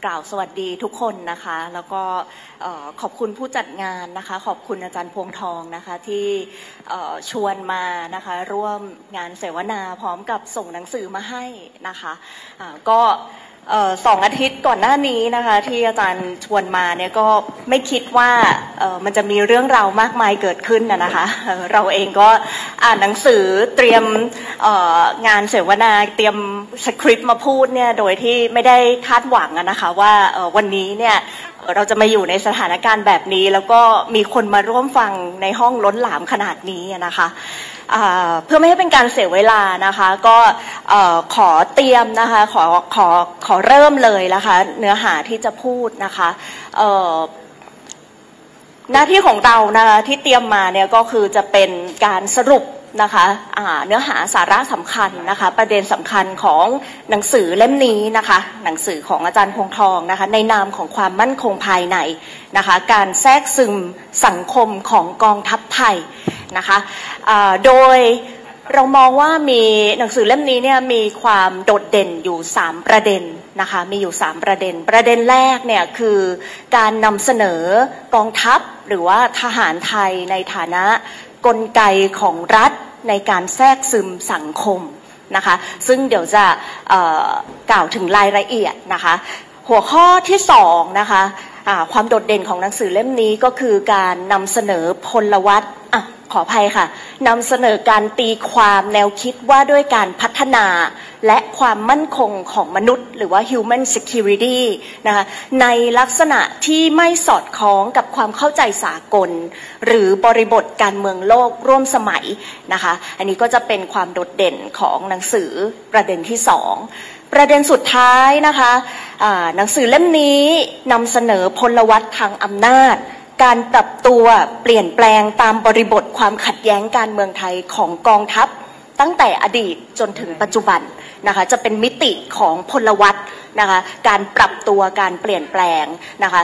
กล่าวสวัสดีทุกคนนะคะแล้วก็ขอบคุณผู้จัดงานนะคะขอบคุณอาจารย์พวงทองนะคะที่ชวนมานะคะร่วมงานเสวนาพร้อมกับส่งหนังสือมาให้นะคะก็2 อาทิตย์ก่อนหน้านี้นะคะที่อาจารย์ชวนมาเนี่ยก็ไม่คิดว่ามันจะมีเรื่องราวมากมายเกิดขึ้นนะคะเราเองก็อ่านหนังสือเตรียมงานเสวนาเตรียมสคริปต์มาพูดเนี่ยโดยที่ไม่ได้คาดหวังนะคะว่าวันนี้เนี่ยเราจะมาอยู่ในสถานการณ์แบบนี้แล้วก็มีคนมาร่วมฟังในห้องล้นหลามขนาดนี้นะคะเพื่อไม่ให้เป็นการเสียเวลานะคะก็ขอเตรียมนะคะขอเริ่มเลยนะคะเนื้อหาที่จะพูดนะคะหน้าที่ของเรานะคะที่เตรียมมาเนี่ยก็คือจะเป็นการสรุปนะคะเนื้อหาสาระสำคัญนะคะประเด็นสำคัญของหนังสือเล่มนี้นะคะหนังสือของอาจารย์พวงทองนะคะในนามของความมั่นคงภายในนะคะการแทรกซึมสังคมของกองทัพไทยนะคะโดยเรามองว่ามีหนังสือเล่มนี้เนี่ยมีความโดดเด่นอยู่3 ประเด็นนะคะมีอยู่3 ประเด็นประเด็นแรกเนี่ยคือการนำเสนอกองทัพหรือว่าทหารไทยในฐานะกลไกของรัฐในการแทรกซึมสังคมนะคะซึ่งเดี๋ยวจะกล่าวถึงรายละเอียดนะคะหัวข้อที่2นะคะความโดดเด่นของหนังสือเล่มนี้ก็คือการนำเสนอพลวัตขออภัยค่ะนำเสนอการตีความแนวคิดว่าด้วยการพัฒนาและความมั่นคงของมนุษย์หรือว่า human security นะคะในลักษณะที่ไม่สอดคล้องกับความเข้าใจสากลหรือบริบทการเมืองโลกร่วมสมัยนะคะอันนี้ก็จะเป็นความโดดเด่นของหนังสือประเด็นที่2ประเด็นสุดท้ายนะคะหนังสือเล่มนี้นำเสนอพลวัตทางอำนาจการปรับตัวเปลี่ยนแปลงตามบริบทความขัดแย้งการเมืองไทยของกองทัพตั้งแต่อดีตจนถึงปัจจุบันนะคะจะเป็นมิติของพลวัตนะคะการปรับตัวการเปลี่ยนแปลงนะคะ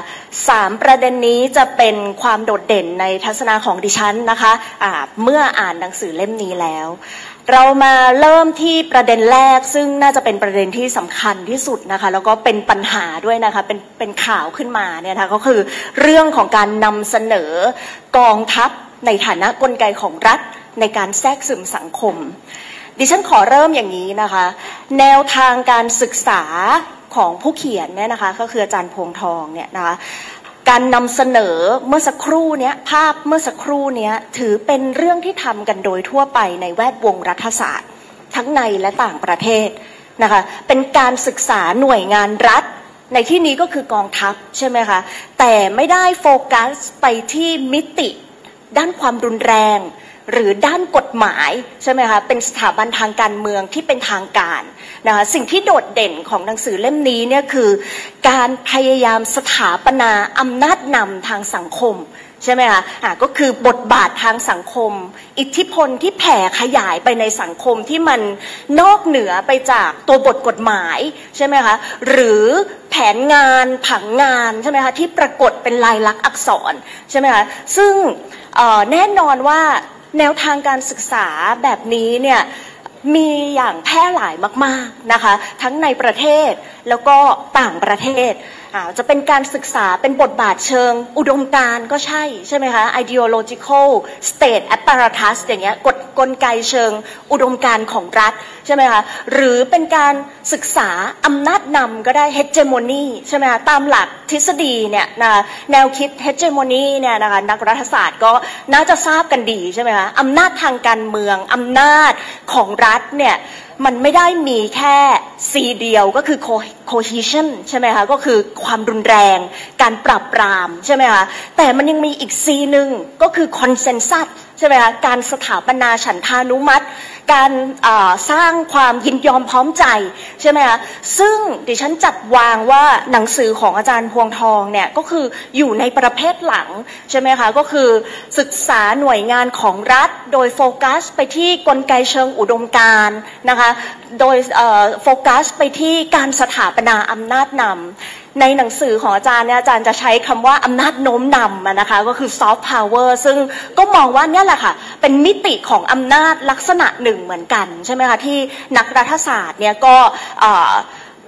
3 ประเด็นนี้จะเป็นความโดดเด่นในทัศนะของดิฉันนะคะเมื่ออ่านหนังสือเล่มนี้แล้วเรามาเริ่มที่ประเด็นแรกซึ่งน่าจะเป็นประเด็นที่สำคัญที่สุดนะคะแล้วก็เป็นปัญหาด้วยนะคะเป็นข่าวขึ้นมาเนี่ยนะคะก็คือเรื่องของการนำเสนอกองทัพในฐานะกลไกของรัฐในการแทรกซึมสังคมดิฉันขอเริ่มอย่างนี้นะคะแนวทางการศึกษาของผู้เขียนเนี่ยนะคะก็คืออาจารย์พวงทองเนี่ยนะคะการนำเสนอเมื่อสักครู่นี้ภาพเมื่อสักครู่นี้ถือเป็นเรื่องที่ทำกันโดยทั่วไปในแวดวงรัฐศาสตร์ทั้งในและต่างประเทศนะคะเป็นการศึกษาหน่วยงานรัฐในที่นี้ก็คือกองทัพใช่ไหมคะแต่ไม่ได้โฟกัสไปที่มิติด้านความรุนแรงหรือด้านกฎหมายใช่ไหมคะเป็นสถาบันทางการเมืองที่เป็นทางการนะคะสิ่งที่โดดเด่นของหนังสือเล่มนี้เนี่ยคือการพยายามสถาปนาอำนาจนำทางสังคมใช่ไหมคะก็คือบทบาททางสังคมอิทธิพลที่แผ่ขยายไปในสังคมที่มันนอกเหนือไปจากตัวบทกฎหมายใช่ไหมคะหรือแผนงานผังงานใช่ไหมคะที่ปรากฏเป็นลายลักษณ์อักษรใช่ไหมคะซึ่งแน่นอนว่าแนวทางการศึกษาแบบนี้เนี่ยมีอย่างแพร่หลายมากๆนะคะทั้งในประเทศแล้วก็ต่างประเทศจะเป็นการศึกษาเป็นบทบาทเชิงอุดมการณ์ก็ใช่ไหมคะ ideological state apparatus อย่างเงี้ยกลไกเชิงอุดมการณ์ของรัฐใช่ไหมคะหรือเป็นการศึกษาอำนาจนำก็ได้ hegemony ใช่ไหมคะตามหลักทฤษฎีเนี่ยนะแนวคิด hegemony เนี่ยนะคะนักรัฐศาสตร์ก็น่าจะทราบกันดีใช่ไหมคะอำนาจทางการเมืองอำนาจของรัฐเนี่ยมันไม่ได้มีแค่ C เดียวก็คือ cohesion ใช่ไหมคะก็คือความรุนแรงการปราบปรามใช่ไหมคะแต่มันยังมีอีก C หนึ่งก็คือ consensus ใช่ไหมคะการสถาปนาฉันทานุมัติการสร้างความยินยอมพร้อมใจใช่ไหมคะซึ่งดิฉันจัดวางว่าหนังสือของอาจารย์พวงทองเนี่ยก็คืออยู่ในประเภทหลังใช่ไหมคะก็คือศึกษาหน่วยงานของรัฐโดยโฟกัสไปที่กลไกเชิงอุดมการณ์นะคะโดยโฟกัสไปที่การสถาปนาอำนาจนำในหนังสือของอาจารย์เนี่ยอาจารย์จะใช้คำว่าอำนาจโน้มนำนะคะก็คือ soft power ซึ่งก็มองว่าเนี่ยแหละค่ะเป็นมิติของอำนาจลักษณะหนึ่งเหมือนกันใช่ไหมคะที่นักรัฐศาสตร์เนี่ยก็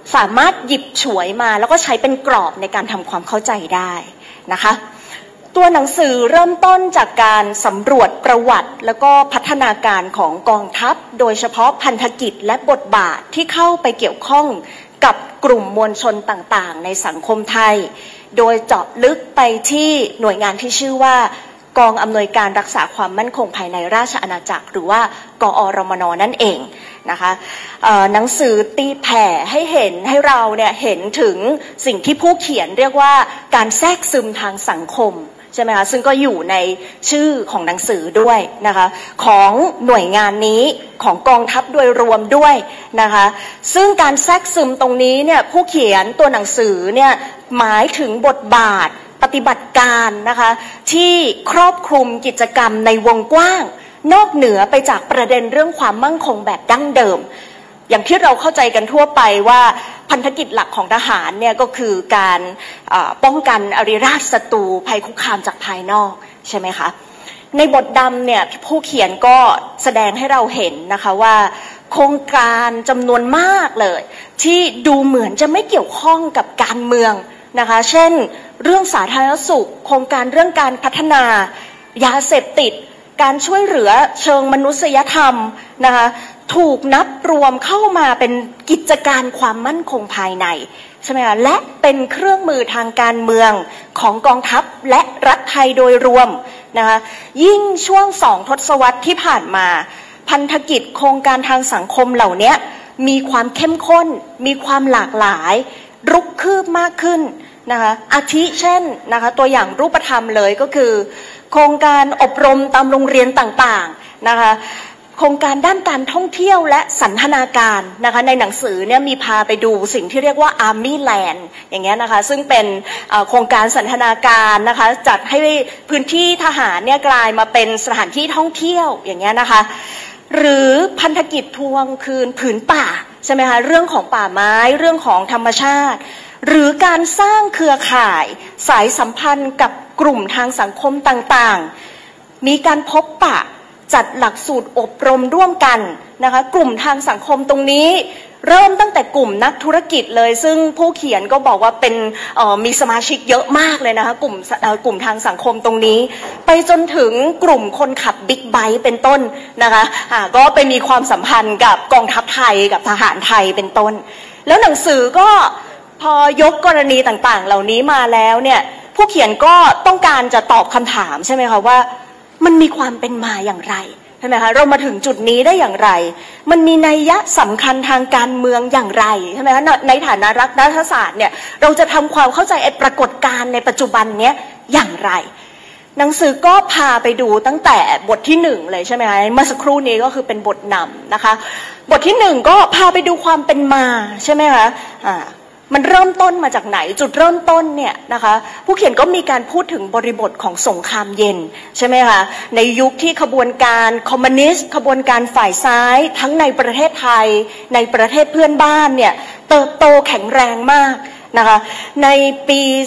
สามารถหยิบฉวยมาแล้วก็ใช้เป็นกรอบในการทำความเข้าใจได้นะคะตัวหนังสือเริ่มต้นจากการสำรวจประวัติแล้วก็พัฒนาการของกองทัพโดยเฉพาะพันธกิจและบทบาทที่เข้าไปเกี่ยวข้องกับกลุ่มมวลชนต่างๆในสังคมไทยโดยเจาะลึกไปที่หน่วยงานที่ชื่อว่ากองอำนวยการรักษาความมั่นคงภายในราชอาณาจักรหรือว่ากอรมน.นั่นเองนะคะหนังสือตีแผ่ให้เราเนี่ยเห็นถึงสิ่งที่ผู้เขียนเรียกว่าการแทรกซึมทางสังคมใช่ไหมคะซึ่งก็อยู่ในชื่อของหนังสือด้วยนะคะของหน่วยงานนี้ของกองทัพโดยรวมด้วยนะคะซึ่งการแทรกซึมตรงนี้เนี่ยผู้เขียนตัวหนังสือเนี่ยหมายถึงบทบาทปฏิบัติการนะคะที่ครอบคลุมกิจกรรมในวงกว้างนอกเหนือไปจากประเด็นเรื่องความมั่นคงแบบดั้งเดิมอย่างที่เราเข้าใจกันทั่วไปว่าพันธกิจหลักของทหารเนี่ยก็คือการป้องกันอริราชศัตรูภัยคุกคามจากภายนอกใช่ไหมคะในบทดำเนี่ยผู้เขียนก็แสดงให้เราเห็นนะคะว่าโครงการจำนวนมากเลยที่ดูเหมือนจะไม่เกี่ยวข้องกับการเมืองนะคะเช่นเรื่องสาธารณสุขโครงการเรื่องการพัฒนายาเสพติดการช่วยเหลือเชิงมนุษยธรรมนะคะถูกนับรวมเข้ามาเป็นกิจการความมั่นคงภายในใช่ไหมคะและเป็นเครื่องมือทางการเมืองของกองทัพและรัฐไทยโดยรวมนะคะยิ่งช่วง2 ทศวรรษที่ผ่านมาพันธกิจโครงการทางสังคมเหล่านี้มีความเข้มข้นมีความหลากหลายรุกคืบมากขึ้นนะคะอาทิเช่นนะคะตัวอย่างรูปธรรมเลยก็คือโครงการอบรมตามโรงเรียนต่างๆนะคะโครงการด้านการท่องเที่ยวและสันทนาการนะคะในหนังสือเนี่ยมีพาไปดูสิ่งที่เรียกว่า Army Land อย่างเงี้ยนะคะซึ่งเป็นโครงการสันทนาการนะคะจัดให้พื้นที่ทหารเนี่ยกลายมาเป็นสถานที่ท่องเที่ยวอย่างเงี้ยนะคะหรือพันธกิจทวงคืนผืนป่าใช่ไหมคะเรื่องของป่าไม้เรื่องของธรรมชาติหรือการสร้างเครือข่ายสายสัมพันธ์กับกลุ่มทางสังคมต่างๆมีการพบปะจัดหลักสูตรอบรมร่วมกันนะคะกลุ่มทางสังคมตรงนี้เริ่มตั้งแต่กลุ่มนักธุรกิจเลยซึ่งผู้เขียนก็บอกว่าเป็นมีสมาชิกเยอะมากเลยนะคะกลุ่มทางสังคมตรงนี้ไปจนถึงกลุ่มคนขับบิ๊กไบค์เป็นต้นนะคะก็ไปมีความสัมพันธ์กับกองทัพไทยกับทหารไทยเป็นต้นแล้วหนังสือก็พอยกกรณีต่างๆเหล่านี้มาแล้วเนี่ยผู้เขียนก็ต้องการจะตอบคำถามใช่ไหมคะว่ามันมีความเป็นมาอย่างไรใช่ไหมคะเรามาถึงจุดนี้ได้อย่างไรมันมีนัยยะสำคัญทางการเมืองอย่างไรใช่ไหมคะในฐานะรัฐศาสตร์เนี่ยเราจะทำความเข้าใจไอ้ปรากฏการณ์ในปัจจุบันเนี้ยอย่างไรหนังสือก็พาไปดูตั้งแต่บทที่1เลยใช่ไหมคะเมื่อสักครู่นี้ก็คือเป็นบทนำนะคะบทที่1ก็พาไปดูความเป็นมาใช่ไหมคะมันเริ่มต้นมาจากไหนจุดเริ่มต้นเนี่ยนะคะผู้เขียนก็มีการพูดถึงบริบทของสงครามเย็นใช่ไหมคะในยุคที่ขบวนการคอมมิวนิสต์ขบวนการฝ่ายซ้ายทั้งในประเทศไทยในประเทศเพื่อนบ้านเนี่ยเติบโตแข็งแรงมากนะคะในปี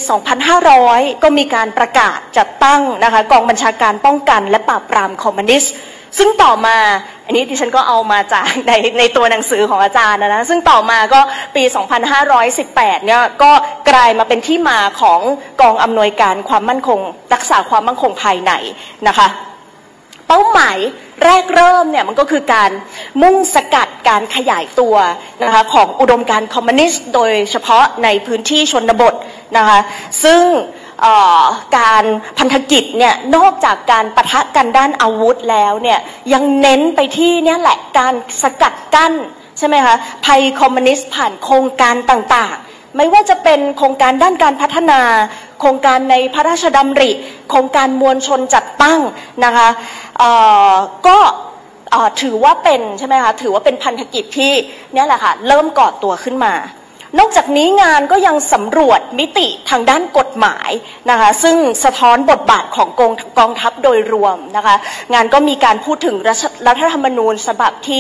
2500 ก็มีการประกาศจัดตั้งนะคะกองบัญชาการป้องกันและปราบปรามคอมมิวนิสต์ซึ่งต่อมาอันนี้ดิฉันก็เอามาจากในตัวหนังสือของอาจารย์นะซึ่งต่อมาก็ปี 2518 เนี่ยก็กลายมาเป็นที่มาของกองอำนวยการความมั่นคงรักษาความมั่นคงภายในนะคะเป้าหมายแรกเริ่มเนี่ยมันก็คือการมุ่งสกัดการขยายตัวนะคะของอุดมการณ์คอมมิวนิสต์โดยเฉพาะในพื้นที่ชนบทนะคะซึ่งการพันธกิจเนี่ยนอกจากการปะทะกันด้านอาวุธแล้วเนี่ยยังเน้นไปที่เนี่ยแหละการสกัดกั้นใช่ไหมคะภัยคอมมิวนิสต์ผ่านโครงการต่างๆไม่ว่าจะเป็นโครงการด้านการพัฒนาโครงการในพระราชดำริโครงการมวลชนจัดตั้งนะคะก็ถือว่าเป็นใช่ไหมคะถือว่าเป็นพันธกิจที่เนี่ยแหละค่ะเริ่มก่อตัวขึ้นมานอกจากนี้งานก็ยังสำรวจมิติทางด้านกฎหมายนะคะซึ่งสะท้อนบทบาทของกองทัพโดยรวมนะคะงานก็มีการพูดถึงรัฐธรรมนูญฉบับที่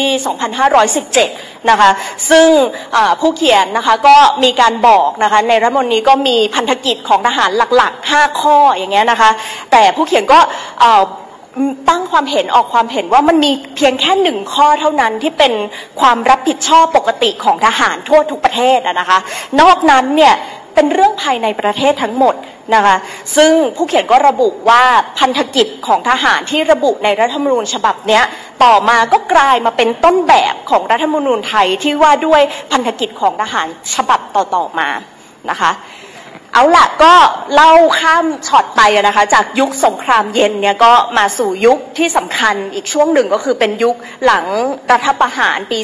2517 นะคะซึ่งผู้เขียนนะคะก็มีการบอกนะคะในรัฐธรรมนูญนี้ก็มีพันธกิจของทหารหลักๆ5 ข้ออย่างเงี้ยนะคะแต่ผู้เขียนก็ตั้งความเห็นออกความเห็นว่ามันมีเพียงแค่หนึ่งข้อเท่านั้นที่เป็นความรับผิดชอบปกติของทหารทั่วทุกประเทศนะคะนอกนั้นเนี่ยเป็นเรื่องภายในประเทศทั้งหมดนะคะซึ่งผู้เขียนก็ระบุว่าพันธกิจของทหารที่ระบุในรัฐธรรมนูญฉบับนี้ต่อมาก็กลายมาเป็นต้นแบบของรัฐธรรมนูญไทยที่ว่าด้วยพันธกิจของทหารฉบับต่อๆมานะคะเอาล่ะก็เล่าข้ามช็อตไปนะคะจากยุคสงครามเย็นเนี่ยก็มาสู่ยุคที่สำคัญอีกช่วงหนึ่งก็คือเป็นยุคหลังรัฐประหารปี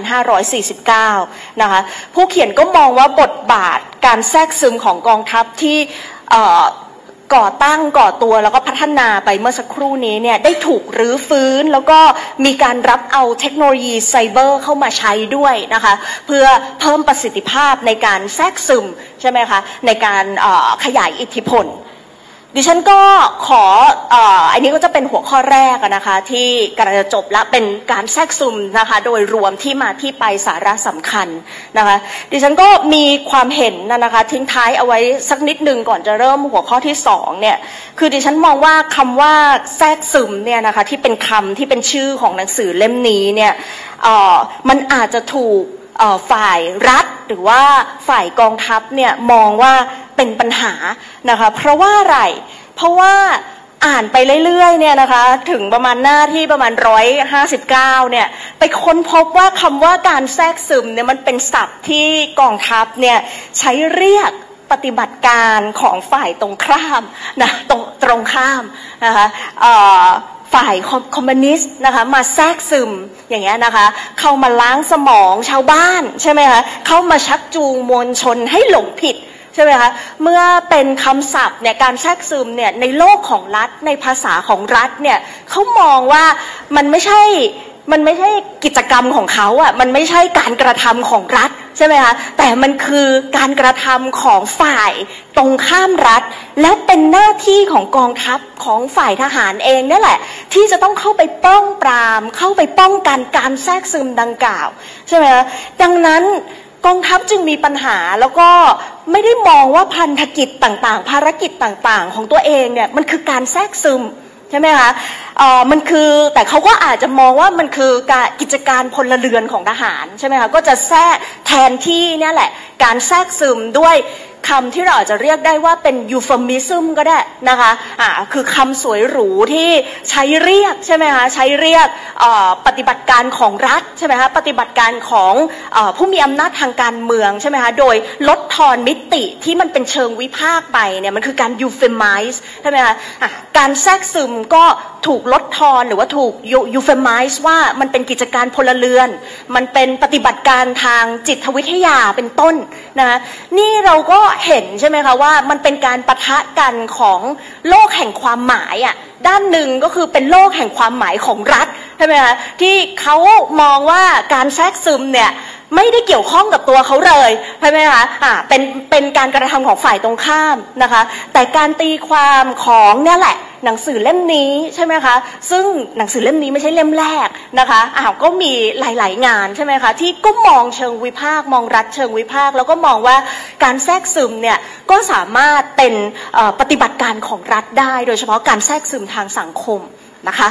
2549 นะคะผู้เขียนก็มองว่าบทบาทการแทรกซึมของกองทัพที่ก่อตั้งก่อตัวแล้วก็พัฒนาไปเมื่อสักครู่นี้เนี่ยได้ถูกรื้อฟื้นแล้วก็มีการรับเอาเทคโนโลยีไซเบอร์เข้ามาใช้ด้วยนะคะเพื่อเพิ่มประสิทธิภาพในการแทรกซึมใช่ไหมคะในการขยายอิทธิพลดิฉันก็ขออันนี้ก็จะเป็นหัวข้อแรกนะคะที่กำลังจะจบและเป็นการแทรกซึมนะคะโดยรวมที่มาที่ไปสาระสำคัญนะคะดิฉันก็มีความเห็นนะคะทิ้งท้ายเอาไว้สักนิดนึงก่อนจะเริ่มหัวข้อที่2เนี่ยคือดิฉันมองว่าคำว่าแทรกซึมเนี่ยนะคะที่เป็นคำที่เป็นชื่อของหนังสือเล่มนี้เนี่ยมันอาจจะถูกฝ่ายรัฐหรือว่าฝ่ายกองทัพเนี่ยมองว่าเป็นปัญหานะคะเพราะว่าอะไรเพราะว่าอ่านไปเรื่อยๆเนี่ยนะคะถึงประมาณหน้าที่ประมาณ159เนี่ยไปค้นพบว่าคำว่าการแทรกซึมเนี่ยมันเป็นศัพท์ที่กองทัพเนี่ยใช้เรียกปฏิบัติการของฝ่ายตรงข้ามนะตรงข้ามนะคะฝ่ายคอมมิวนิสต์นะคะมาแทรกซึมอย่างเงี้ยนะคะเข้ามาล้างสมองชาวบ้านใช่ไหมคะเข้ามาชักจูงมวลชนให้หลงผิดใช่ไหมคะเมื่อเป็นคำศัพท์เนี่ยการแทรกซึมเนี่ยในโลกของรัฐในภาษาของรัฐเนี่ยเขามองว่ามันไม่ใช่กิจกรรมของเขาอ่ะมันไม่ใช่การกระทำของรัฐใช่ไหมคะแต่มันคือการกระทำของฝ่ายตรงข้ามรัฐแล้วเป็นหน้าที่ของกองทัพของฝ่ายทหารเองนั่นแหละที่จะต้องเข้าไปป้องปรามเข้าไปป้องกันการแทรกซึมดังกล่าวใช่ไหมคะดังนั้นกองทัพจึงมีปัญหาแล้วก็ไม่ได้มองว่าพันธกิจต่างๆภารกิจต่างๆของตัวเองเนี่ยมันคือการแทรกซึมใช่ไหมคะมันคือแต่เขาก็อาจจะมองว่ามันคือการกิจการพลเรือนของทหารใช่ไหมคะก็จะแทรกแทนที่เนี่ยแหละการแทรกซึมด้วยคำที่เราอาจจะเรียกได้ว่าเป็นยูฟอมิซึมก็ได้นะคะคือคำสวยหรูที่ใช้เรียกใช่ไหมคะใช้เรียกปฏิบัติการของรัฐใช่ไหมคะปฏิบัติการของผู้มีอำนาจทางการเมืองใช่ไหมคะโดยลดทอนมิติที่มันเป็นเชิงวิพากษ์ไปเนี่ยมันคือการยูเฟมายส์ใช่ไหมคะการแทรกซึมก็ถูกลดทอนหรือว่าถูกยูเฟมายส์ว่ามันเป็นกิจการพลเรือนมันเป็นปฏิบัติการทางจิตวิทยาเป็นต้นนะคะนี่เราก็เห็นใช่ไหมคะว่ามันเป็นการปะทะกันของโลกแห่งความหมายอ่ะด้านหนึ่งก็คือเป็นโลกแห่งความหมายของรัฐใช่ไหมคะที่เขามองว่าการแทรกซึมเนี่ยไม่ได้เกี่ยวข้องกับตัวเขาเลยใช่ไหมคะเป็นการกระทำของฝ่ายตรงข้ามนะคะแต่การตีความของเนี่ยแหละหนังสือเล่มนี้ใช่ไหมคะซึ่งหนังสือเล่มนี้ไม่ใช่เล่มแรกนะคะก็มีหลายๆงานใช่ไหมคะที่ก็มองเชิงวิพากษ์มองรัฐเชิงวิพากษ์แล้วก็มองว่าการแทรกซึมเนี่ยก็สามารถเป็นปฏิบัติการของรัฐได้โดยเฉพาะการแทรกซึมทางสังคมนะคะ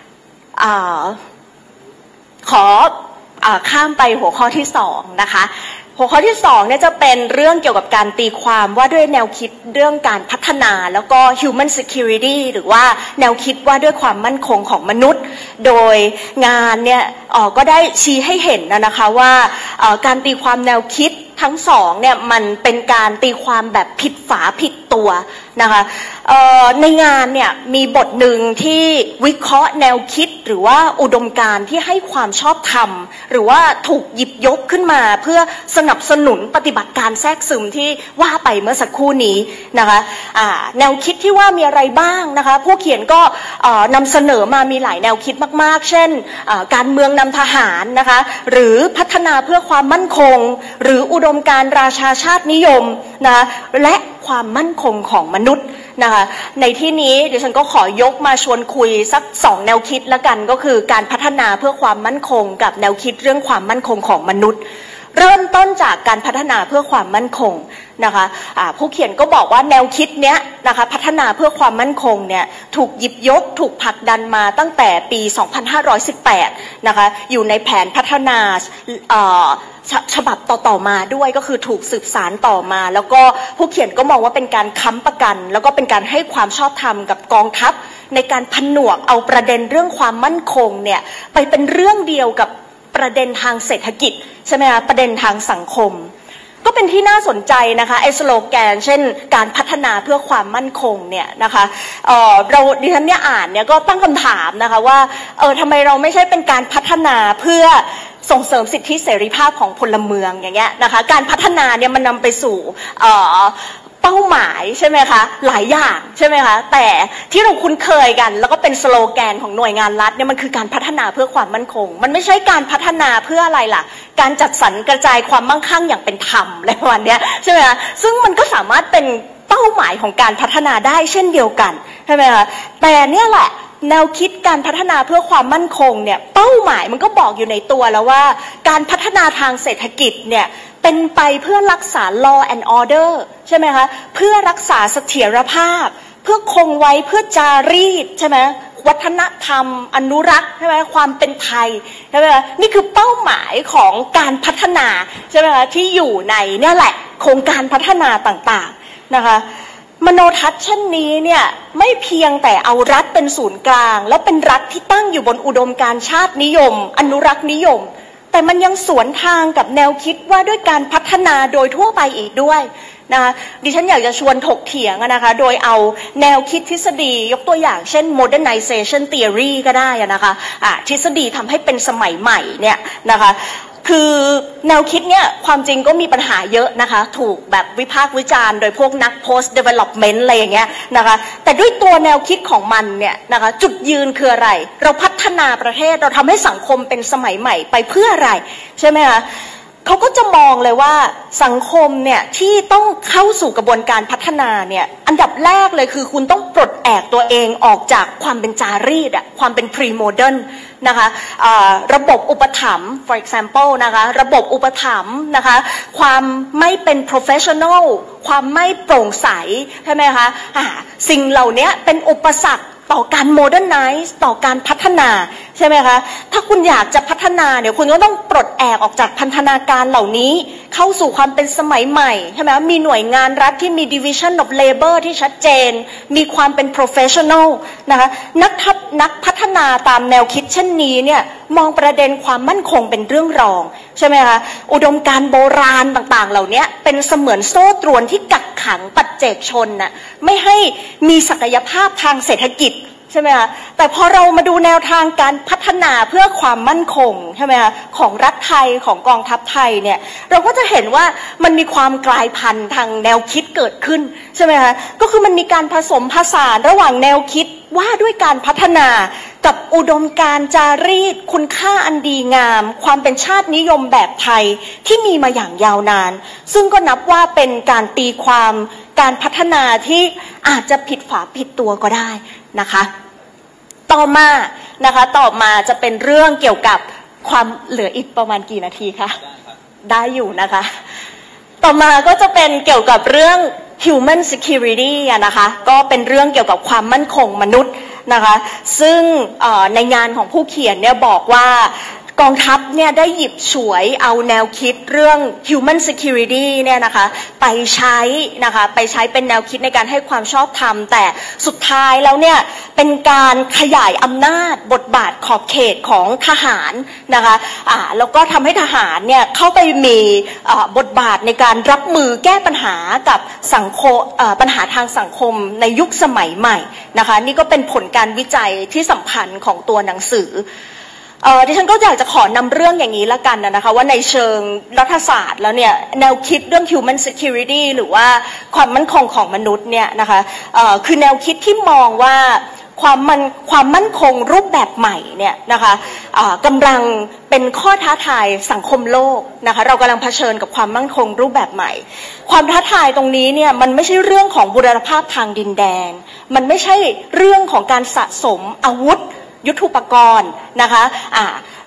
ขอข้ามไปหัวข้อที่2นะคะหัวข้อที่2เนี่ยจะเป็นเรื่องเกี่ยวกับการตีความว่าด้วยแนวคิดเรื่องการพัฒนาแล้วก็ human security หรือว่าแนวคิดว่าด้วยความมั่นคงของมนุษย์โดยงานเนี่ยก็ได้ชี้ให้เห็นนะคะว่าการตีความแนวคิดทั้งสองเนี่ยมันเป็นการตีความแบบผิดฝาผิดตัวนะคะในงานเนี่ยมีบทหนึ่งที่วิเคราะห์แนวคิดหรือว่าอุดมการณ์ที่ให้ความชอบธรรมหรือว่าถูกหยิบยกขึ้นมาเพื่อสนับสนุนปฏิบัติการแทรกซึมที่ว่าไปเมื่อสักครู่นี้นะคะแนวคิดที่ว่ามีอะไรบ้างนะคะผู้เขียนก็นำเสนอมามีหลายแนวคิดมากๆเช่นการเมืองนำทหารนะคะหรือพัฒนาเพื่อความมั่นคงหรืออุดมการณ์ราชาชาตินิยมนะและความมั่นคงของมนุษย์นะคะในที่นี้เดี๋ยวฉันก็ขอยกมาชวนคุยสัก2แนวคิดละกันก็คือการพัฒนาเพื่อความมั่นคงกับแนวคิดเรื่องความมั่นคงของมนุษย์เริ่มต้นจากการพัฒนาเพื่อความมั่นคงนะคะผู้เขียนก็บอกว่าแนวคิดเนี้ยนะคะพัฒนาเพื่อความมั่นคงเนี่ยถูกหยิบยกถูกผลักดันมาตั้งแต่ปี 2518 นะคะอยู่ในแผนพัฒนาฉบับต่อมาด้วยก็คือถูกสืบสานต่อมาแล้วก็ผู้เขียนก็มองว่าเป็นการค้ำประกันแล้วก็เป็นการให้ความชอบธรรมกับกองทัพในการผนวกเอาประเด็นเรื่องความมั่นคงเนี่ยไปเป็นเรื่องเดียวกับประเด็นทางเศรษฐกิจใช่ไหมคะประเด็นทางสังคมก็เป็นที่น่าสนใจนะคะไอ้สโลแกนเช่นการพัฒนาเพื่อความมั่นคงเนี่ยนะคะดิฉันเนี่ยอ่านเนี่ยก็ตั้งคำถามนะคะว่าทำไมเราไม่ใช่เป็นการพัฒนาเพื่อส่งเสริมสิทธิเสรีภาพของพลเมืองอย่างเงี้ยนะคะการพัฒนาเนี่ยมันนำไปสู่เป้าหมายใช่ไหมคะหลายอย่างใช่ไหมคะแต่ที่เราคุ้นเคยกันแล้วก็เป็นสโลแกนของหน่วยงานรัฐเนี่ยมันคือการพัฒนาเพื่อความมั่นคงมันไม่ใช่การพัฒนาเพื่ออะไรล่ะการจัดสรรกระจายความมั่งคั่งอย่างเป็นธรรมอะไรประมาณนี้ใช่ไหมคะซึ่งมันก็สามารถเป็นเป้าหมายของการพัฒนาได้เช่นเดียวกันใช่ไหมคะแต่เนี่ยแหละแนวคิดการพัฒนาเพื่อความมั่นคงเนี่ยเป้าหมายมันก็บอกอยู่ในตัวแล้วว่าการพัฒนาทางเศรษฐกิจเนี่ยเป็นไปเพื่อรักษา law and order ใช่ไหมคะเพื่อรักษาเสถียรภาพเพื่อคงไว้เพื่อจารีตใช่ไหมวัฒนธรรมอนุรักษ์ใช่ไหมความเป็นไทยใช่ไหมคะนี่คือเป้าหมายของการพัฒนาใช่ไหมคะที่อยู่ในเนี่ยแหละโครงการพัฒนาต่างๆนะคะมโนทัศน์เช่นนี้เนี่ยไม่เพียงแต่เอารัฐเป็นศูนย์กลางแล้วเป็นรัฐที่ตั้งอยู่บนอุดมการณ์ชาตินิยมอนุรักษ์นิยมแต่มันยังสวนทางกับแนวคิดว่าด้วยการพัฒนาโดยทั่วไปอีกด้วยนะคะดิฉันอยากจะชวนถกเถียงนะคะโดยเอาแนวคิดทฤษฎียกตัวอย่างเช่น modernization theory ก็ได้นะคะทฤษฎีทำให้เป็นสมัยใหม่เนี่ยนะคะคือแนวคิดเนี่ยความจริงก็มีปัญหาเยอะนะคะถูกแบบวิพากษ์วิจารณ์โดยพวกนัก post development อะไรอย่างเงี้ยนะคะแต่ด้วยตัวแนวคิดของมันเนี่ยนะคะจุดยืนคืออะไรเราพัฒนาประเทศเราทำให้สังคมเป็นสมัยใหม่ไปเพื่ออะไรใช่ไหมคะเขาก็จะมองเลยว่าสังคมเนี่ยที่ต้องเข้าสู่กระบวนการพัฒนาเนี่ยอันดับแรกเลยคือคุณต้องปลดแอกตัวเองออกจากความเป็นจารีตความเป็น pre modern นะคะระบบอุปถัมภ์ for example นะคะระบบอุปถัมภ์นะคะความไม่เป็น professional ความไม่โปร่งใสใช่ไหมคะสิ่งเหล่านี้เป็นอุปสรรคต่อการ modernize ต่อการพัฒนาใช่ไหมคะถ้าคุณอยากจะพัฒนาเนี่ยคุณก็ต้องปลดแอกออกจากพันธนาการเหล่านี้เข้าสู่ความเป็นสมัยใหม่ใช่ไหมมีหน่วยงานรัฐที่มี division of labor ที่ชัดเจนมีความเป็น professional นะคะนักพัฒนาตามแนวคิดเช่นนี้เนี่ยมองประเด็นความมั่นคงเป็นเรื่องรองใช่ไหมคะอุดมการณ์โบราณต่างๆเหล่านี้เป็นเสมือนโซ่ตรวนที่กักขังปัจเจกชนน่ะไม่ให้มีศักยภาพทางเศรษฐกิจใช่ไหมคะแต่พอเรามาดูแนวทางการพัฒนาเพื่อความมั่นคงใช่ไหมคะของรัฐไทยของกองทัพไทยเนี่ยเราก็จะเห็นว่ามันมีความกลายพันธุ์ทางแนวคิดเกิดขึ้นใช่ไหมคะก็คือมันมีการผสมผสานระหว่างแนวคิดว่าด้วยการพัฒนากับอุดมการณ์จารีตคุณค่าอันดีงามความเป็นชาตินิยมแบบไทยที่มีมาอย่างยาวนานซึ่งก็นับว่าเป็นการตีความการพัฒนาที่อาจจะผิดฝาผิดตัวก็ได้นะคะต่อมาจะเป็นเรื่องเกี่ยวกับความเหลืออีกประมาณกี่นาทีคะได้อยู่นะคะต่อมาก็จะเป็นเกี่ยวกับเรื่อง human security นะคะก็เป็นเรื่องเกี่ยวกับความมั่นคงมนุษย์นะคะซึ่งในงานของผู้เขียนเนี่ยบอกว่ากองทัพเนี่ยได้หยิบฉวยเอาแนวคิดเรื่อง human security เนี่ยนะคะไปใช้เป็นแนวคิดในการให้ความชอบธรรมแต่สุดท้ายแล้วเนี่ยเป็นการขยายอำนาจบทบาทขอบเขตของทหารนะคะแล้วก็ทำให้ทหารเนี่ยเข้าไปมีบทบาทในการรับมือแก้ปัญหากับสังคมปัญหาทางสังคมในยุคสมัยใหม่นะคะนี่ก็เป็นผลการวิจัยที่สำคัญของตัวหนังสือดิฉันก็อยากจะขอนำเรื่องอย่างนี้ละกันนะคะว่าในเชิงรัฐศาสตร์แล้วเนี่ยแนวคิดเรื่อง human security หรือว่าความมั่นคงของมนุษย์เนี่ยนะคะคือแนวคิดที่มองว่าความมั่นคงรูปแบบใหม่เนี่ยนะคะกำลังเป็นข้อท้าทายสังคมโลกนะคะเรากำลังเผชิญกับความมั่นคงรูปแบบใหม่ความท้าทายตรงนี้เนี่ยมันไม่ใช่เรื่องของบูรณภาพทางดินแดนมันไม่ใช่เรื่องของการสะสมอาวุธยุทโธปกรณ์นะคะ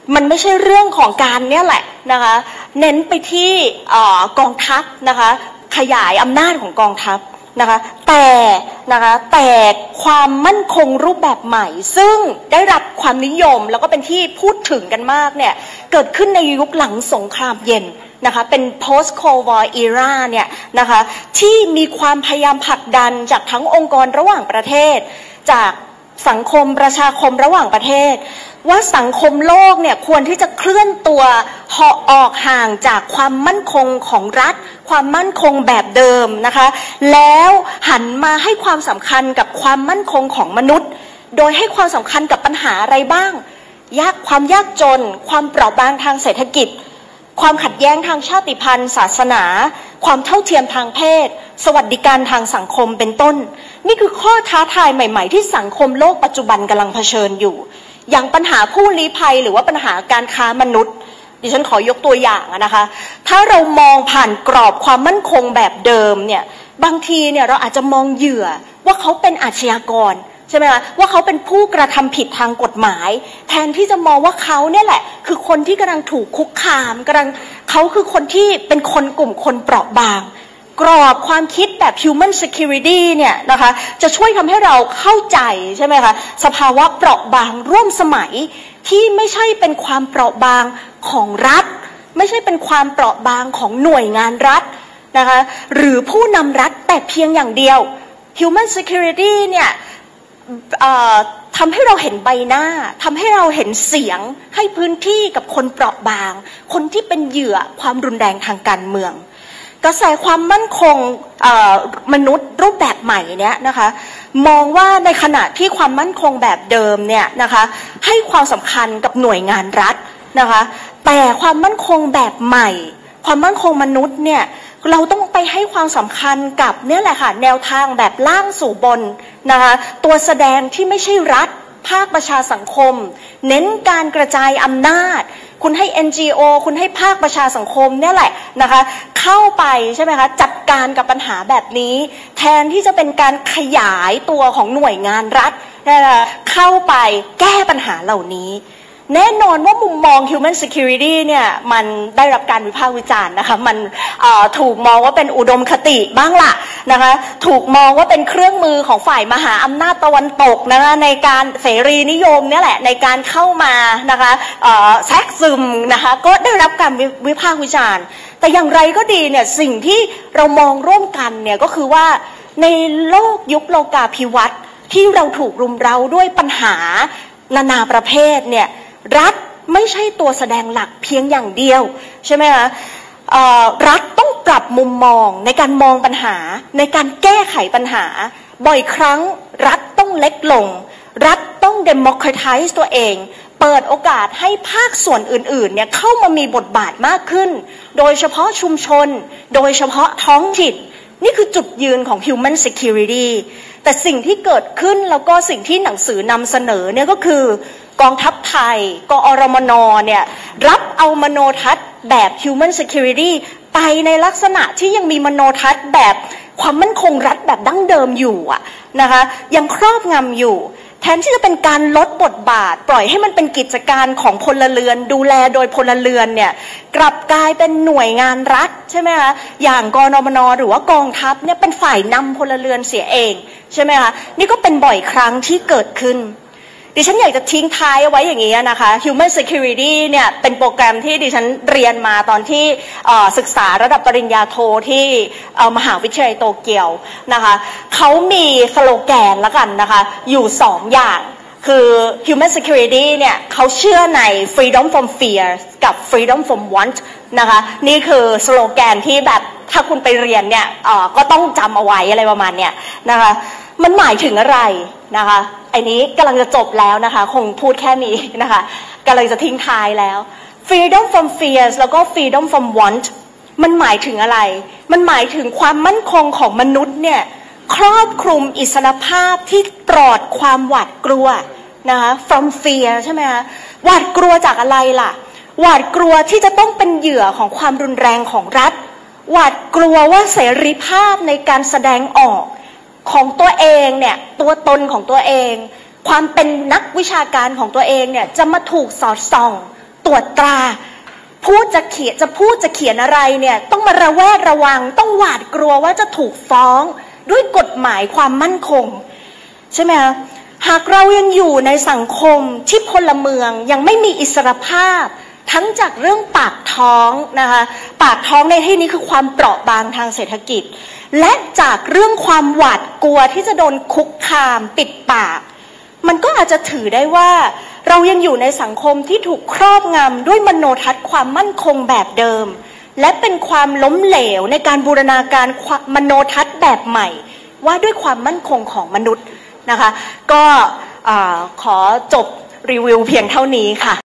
มันไม่ใช่เรื่องของการเนี่ยแหละนะคะเน้นไปที่กองทัพนะคะขยายอำนาจของกองทัพนะคะแต่ความมั่นคงรูปแบบใหม่ซึ่งได้รับความนิยมแล้วก็เป็นที่พูดถึงกันมากเนี่ยเกิดขึ้นในยุคหลังสงครามเย็นนะคะเป็น post cold war era เนี่ยนะคะที่มีความพยายามผลักดันจากทั้งองค์กรระหว่างประเทศจากสังคมประชาคมระหว่างประเทศว่าสังคมโลกเนี่ยควรที่จะเคลื่อนตัวออกห่างจากความมั่นคงของรัฐความมั่นคงแบบเดิมนะคะแล้วหันมาให้ความสำคัญกับความมั่นคงของมนุษย์โดยให้ความสำคัญกับปัญหาอะไรบ้างความยากจนความเปราะบางทางเศรษฐกิจความขัดแย้งทางชาติพันธุ์ศาสนาความเท่าเทียมทางเพศสวัสดิการทางสังคมเป็นต้นนี่คือข้อท้าทายใหม่ๆที่สังคมโลกปัจจุบันกำลังเผชิญอยู่อย่างปัญหาผู้ลี้ภัยหรือว่าปัญหาการค้ามนุษย์ดิฉันขอยกตัวอย่างนะคะถ้าเรามองผ่านกรอบความมั่นคงแบบเดิมเนี่ยบางทีเนี่ยเราอาจจะมองเหยื่อว่าเขาเป็นอาชญากรใช่ไหมคะว่าเขาเป็นผู้กระทำผิดทางกฎหมายแทนที่จะมองว่าเขาเนี่ยแหละคือคนที่กำลังถูกคุกคามเขาคือคนที่เป็นคนกลุ่มคนเปราะบางกรอบความคิดแบบ human security เนี่ยนะคะจะช่วยทำให้เราเข้าใจใช่ไหมคะสภาวะเปราะบางร่วมสมัยที่ไม่ใช่เป็นความเปราะบางของรัฐไม่ใช่เป็นความเปราะบางของหน่วยงานรัฐนะคะหรือผู้นำรัฐแต่เพียงอย่างเดียว human security เนี่ยทำให้เราเห็นใบหน้าทำให้เราเห็นเสียงให้พื้นที่กับคนเปราะบางคนที่เป็นเหยื่อความรุนแรงทางการเมืองกระแสความมั่นคงมนุษย์รูปแบบใหม่เนี่ยนะคะมองว่าในขณะที่ความมั่นคงแบบเดิมเนี่ยนะคะให้ความสำคัญกับหน่วยงานรัฐนะคะแต่ความมั่นคงแบบใหม่ความมั่นคงมนุษย์เนี่ยเราต้องไปให้ความสำคัญกับเนี่ยแหละค่ะแนวทางแบบล่างสู่บนนะคะตัวแสดงที่ไม่ใช่รัฐภาคประชาสังคมเน้นการกระจายอำนาจคุณให้ NGO คุณให้ภาคประชาสังคมเนี่ยแหละนะคะเข้าไปใช่ไหมคะจัดการกับปัญหาแบบนี้แทนที่จะเป็นการขยายตัวของหน่วยงานรัฐเข้าไปแก้ปัญหาเหล่านี้แน่นอนว่ามุมมอง human security เนี่ยมันได้รับการวิพากษ์วิจารณ์นะคะมันถูกมองว่าเป็นอุดมคติบ้างล่ะนะคะถูกมองว่าเป็นเครื่องมือของฝ่ายมหาอำนาจตะวันตกนะคะในการเสรีนิยมเนี่ยแหละในการเข้ามานะคะแทรกซึมนะคะก็ได้รับการวิพากษ์วิจารณ์แต่อย่างไรก็ดีเนี่ยสิ่งที่เรามองร่วมกันเนี่ยก็คือว่าในโลกยุคโลกาภิวัตน์ที่เราถูกรุมเร้าด้วยปัญหานานาประเภทเนี่ยรัฐไม่ใช่ตัวแสดงหลักเพียงอย่างเดียวใช่ไหมคะรัฐต้องปรับมุมมองในการมองปัญหาในการแก้ไขปัญหาบ่อยครั้งรัฐต้องเล็กลงรัฐต้อง democratize ตัวเองเปิดโอกาสให้ภาคส่วนอื่นๆเนี่ยเข้ามามีบทบาทมากขึ้นโดยเฉพาะชุมชนโดยเฉพาะท้องถิ่นนี่คือจุดยืนของ human security แต่สิ่งที่เกิดขึ้นแล้วก็สิ่งที่หนังสือนำเสนอเนี่ยก็คือกองทัพไทยกอรมนเนี่ยรับเอามโนทัศน์แบบ human security ไปในลักษณะที่ยังมีมโนทัศน์แบบความมั่นคงรัฐแบบดั้งเดิมอยู่นะคะยังครอบงำอยู่แทนที่จะเป็นการลดบทบาทปล่อยให้มันเป็นกิจการของพลเรือนดูแลโดยพลเรือนเนี่ยกลับกลายเป็นหน่วยงานรัฐใช่ไหมคะอย่างกนมนหรือว่ากองทัพเนี่ยเป็นฝ่ายนำพลเรือนเสียเองใช่ไหมคะนี่ก็เป็นบ่อยครั้งที่เกิดขึ้นดิฉันอยากจะทิ้งท้ายเอาไว้อย่างนี้นะคะ Human Security เนี่ยเป็นโปรแกรมที่ดิฉันเรียนมาตอนที่ศึกษาระดับปริญญาโทที่มหาวิทยาลัยโตเกียวนะคะเขามีสโลแกนละกันนะคะอยู่2อย่างคือ Human Security เนี่ยเขาเชื่อใน Freedom from Fear กับ Freedom from Want นะคะนี่คือสโลแกนที่แบบถ้าคุณไปเรียนเนี่ยก็ต้องจำเอาไว้อะไรประมาณเนี้ยนะคะมันหมายถึงอะไรนะคะไอ้นี้กำลังจะจบแล้วนะคะคงพูดแค่นี้นะคะกำลังจะทิ้งท้ายแล้ว freedom from fears แล้วก็ freedom from want มันหมายถึงอะไรมันหมายถึงความมั่นคงของมนุษย์เนี่ยครอบคลุมอิสรภาพที่ปลอดความหวาดกลัวนะคะ from fear ใช่ไหมคะหวาดกลัวจากอะไรล่ะหวาดกลัวที่จะต้องเป็นเหยื่อของความรุนแรงของรัฐหวาดกลัวว่าเสรีภาพในการแสดงออกของตัวเองเนี่ยตัวตนของตัวเองความเป็นนักวิชาการของตัวเองเนี่ยจะมาถูกสอดส่องตรวจตราพูดจะเขียนอะไรเนี่ยต้องมาระแวดระวังต้องหวาดกลัวว่าจะถูกฟ้องด้วยกฎหมายความมั่นคงใช่ไหมคะหากเรายังอยู่ในสังคมที่พลเมืองยังไม่มีอิสรภาพทั้งจากเรื่องปากท้องนะคะปากท้องในที่นี้คือความเปราะบางทางเศรษฐกิจและจากเรื่องความหวาดกลัวที่จะโดนคุกคามปิดปากมันก็อาจจะถือได้ว่าเรายังอยู่ในสังคมที่ถูกครอบงำด้วยมโนทัศน์ความมั่นคงแบบเดิมและเป็นความล้มเหลวในการบูรณาการมโนทัศน์แบบใหม่ว่าด้วยความมั่นคงของมนุษย์นะคะก็ขอจบรีวิวเพียงเท่านี้ค่ะ